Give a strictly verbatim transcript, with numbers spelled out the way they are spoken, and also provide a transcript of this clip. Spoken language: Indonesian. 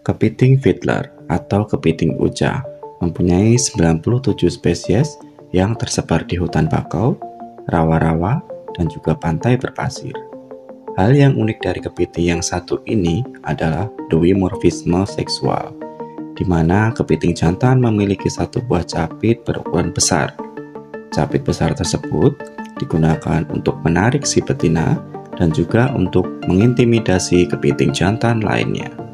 Kepiting fiddler atau kepiting uja mempunyai sembilan puluh tujuh spesies yang tersebar di hutan bakau, rawa-rawa, dan juga pantai berpasir. Hal yang unik dari kepiting yang satu ini adalah duimorfisme seksual, di mana kepiting jantan memiliki satu buah capit berukuran besar. Capit besar tersebut digunakan untuk menarik si betina dan juga untuk mengintimidasi kepiting jantan lainnya.